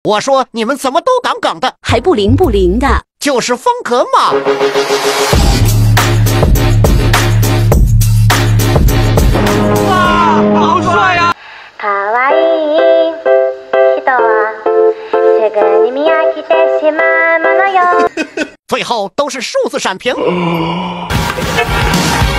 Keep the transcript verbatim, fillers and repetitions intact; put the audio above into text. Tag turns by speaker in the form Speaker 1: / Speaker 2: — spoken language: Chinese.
Speaker 1: 我说你们怎么都杠杠的，
Speaker 2: 还不灵不灵的，
Speaker 1: 就是风格嘛。
Speaker 3: 哇，好帅呀！
Speaker 4: 可愛い人はすぐに見飽きてしまうものよ。
Speaker 1: 最后都是数字闪屏。